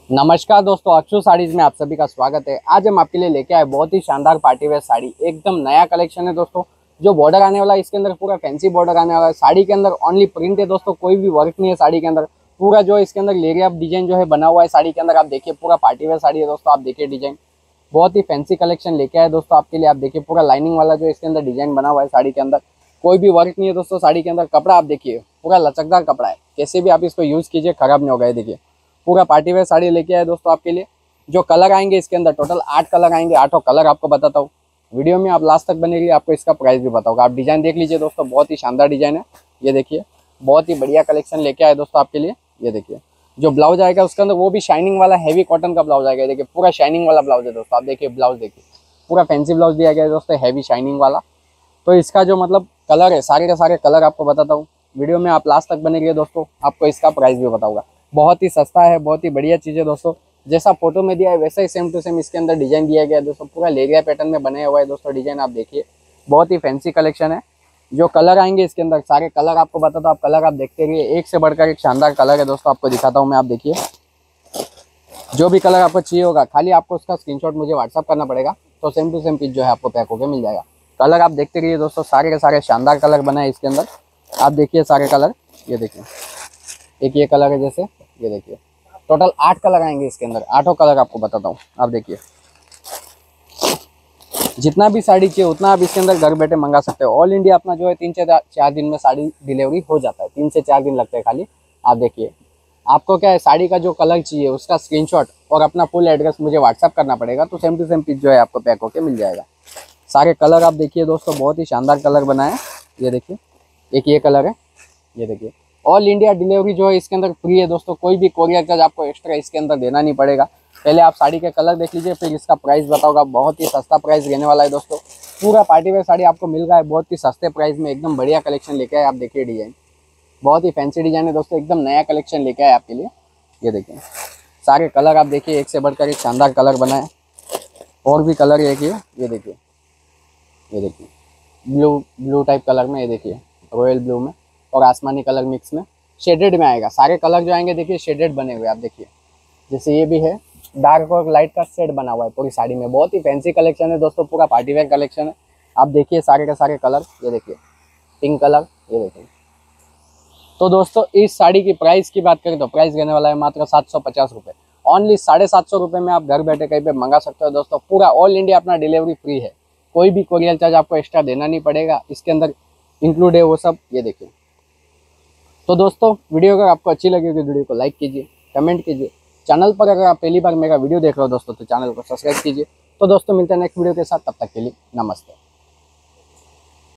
नमस्कार दोस्तों, अक्षु साड़ीज में आप सभी का स्वागत है। आज हम आपके लिए लेके आए बहुत ही शानदार पार्टी वेयर साड़ी, एकदम नया कलेक्शन है दोस्तों। जो बॉर्डर आने वाला है इसके अंदर पूरा फैंसी बॉर्डर आने वाला है। साड़ी के अंदर ओनली प्रिंट है दोस्तों, कोई भी वर्क नहीं है साड़ी के अंदर। पूरा जो इसके अंदर लेरिया डिजाइन जो है बना हुआ है साड़ी के अंदर, आप देखिए पूरा पार्टी वेयर साड़ी है दोस्तों। आप देखिए डिजाइन बहुत ही फैंसी कलेक्शन लेके आए दोस्तों आपके लिए। आप देखिए पूरा लाइनिंग वाला जो इसके अंदर डिजाइन बना हुआ है साड़ी के अंदर, कोई भी वर्क नहीं है दोस्तों साड़ी के अंदर। कपड़ा आप देखिए पूरा लचकदार कपड़ा है, कैसे भी आप इसको यूज कीजिए खराब नहीं होगा। ये देखिए पूरा पार्टी वेयर साड़ी लेके आए दोस्तों आपके लिए। जो कलर आएंगे इसके अंदर टोटल 8 कलर आएंगे। 8 कलर आपको बताता हूँ, वीडियो में आप लास्ट तक बनेगी, आपको इसका प्राइस भी बताऊंगा। आप डिजाइन देख लीजिए दोस्तों, बहुत ही शानदार डिजाइन है। ये देखिए बहुत ही बढ़िया कलेक्शन लेके आए दोस्तों आपके लिए। ये देखिए जो ब्लाउज आएगा उसके अंदर वो भी शाइनिंग वाला हैवी कॉटन का ब्लाउज आएगा। देखिए पूरा शाइनिंग वाला ब्लाउज है दोस्तों। आप देखिए ब्लाउज देखिए पूरा फैंसी ब्लाउज दिया गया है दोस्तों, हैवी शाइनिंग वाला। तो इसका जो मतलब कलर है, सारे के सारे कलर आपको बताता हूँ वीडियो में, आप लास्ट तक बनेंगे दोस्तों। आपको इसका प्राइस भी बताऊंगा। बहुत ही सस्ता है, बहुत ही बढ़िया चीज़ है दोस्तों। जैसा फोटो में दिया है वैसा ही सेम टू सेम इसके अंदर डिजाइन दिया गया है दोस्तों। पूरा लेरिया पैटर्न में बने हुआ है दोस्तों डिजाइन। आप देखिए बहुत ही फैंसी कलेक्शन है। जो कलर आएंगे इसके अंदर सारे कलर आपको बताता हूँ। आप कलर आप देखते रहिए, एक से बढ़कर एक शानदार कलर है दोस्तों। आपको दिखाता हूँ मैं, आप देखिए जो भी कलर आपको चाहिए होगा, खाली आपको उसका स्क्रीनशॉट मुझे व्हाट्सअप करना पड़ेगा, तो सेम टू सेम पीस जो है आपको पैक होकर मिल जाएगा। कलर आप देखते रहिए दोस्तों, सारे के सारे शानदार कलर बना है इसके अंदर। आप देखिए सारे कलर, ये देखिए एक ये कलर है जैसे, ये देखिए टोटल 8 कलर आएंगे इसके अंदर। 8 कलर आपको बताता हूँ। आप देखिए जितना भी साड़ी चाहिए उतना आप इसके अंदर घर बैठे मंगा सकते हो। ऑल इंडिया अपना जो है 3 से 4 दिन में साड़ी डिलीवरी हो जाता है। 3 से 4 दिन लगते हैं खाली। आप देखिए आपको क्या है, साड़ी का जो कलर चाहिए उसका स्क्रीनशॉट और अपना फुल एड्रेस मुझे व्हाट्सअप करना पड़ेगा, तो सेम टू सेम पीस जो है आपको पैक होके मिल जाएगा। सारे कलर आप देखिए दोस्तों, बहुत ही शानदार कलर बना है। ये देखिए एक ये कलर है, ये देखिए। ऑल इंडिया डिलीवरी जो है इसके अंदर फ्री है दोस्तों। कोई भी कोरियर चार्ज आपको एक्स्ट्रा इसके अंदर देना नहीं पड़ेगा। पहले आप साड़ी के कलर देख लीजिए, फिर इसका प्राइस बताऊंगा। बहुत ही सस्ता प्राइस रहने वाला है दोस्तों। पूरा पार्टी वेयर साड़ी आपको मिल रहा है बहुत ही सस्ते प्राइस में। एकदम बढ़िया कलेक्शन लेके आए। आप देखिए डिजाइन बहुत ही फैंसी डिजाइन है दोस्तों, एकदम नया कलेक्शन लेके आए आपके लिए। ये देखिए सारे कलर आप देखिए, एक से बढ़कर एक शानदार कलर बना है। और भी कलर है ये देखिए, ये देखिए ब्लू टाइप कलर में, ये देखिए रॉयल ब्लू में और आसमानी कलर मिक्स में, शेडेड में आएगा। सारे कलर जो आएंगे देखिए शेडेड बने हुए। आप देखिए जैसे ये भी है, डार्क और लाइट का शेड बना हुआ है पूरी साड़ी में। बहुत ही फैंसी कलेक्शन है दोस्तों, पूरा पार्टी वेयर कलेक्शन है। आप देखिए सारे के सारे कलर, ये देखिए पिंक कलर, ये देखिए। तो दोस्तों इस साड़ी की प्राइस की बात करें तो प्राइस रहने वाला है मात्र 750 रुपये। ओनली 750 रुपये में आप घर बैठे कहीं पे मंगा सकते हो दोस्तों। पूरा ऑल इंडिया अपना डिलीवरी फ्री है। कोई भी कोरियर चार्ज आपको एक्स्ट्रा देना नहीं पड़ेगा, इसके अंदर इंक्लूड है वो सब। ये देखिए तो दोस्तों वीडियो अगर आपको अच्छी लगी तो वीडियो को लाइक कीजिए, कमेंट कीजिए। चैनल पर अगर आप पहली बार मेरा वीडियो देख रहे हो दोस्तों तो चैनल को सब्सक्राइब कीजिए। तो दोस्तों मिलते हैं नेक्स्ट वीडियो के साथ, तब तक के लिए नमस्ते।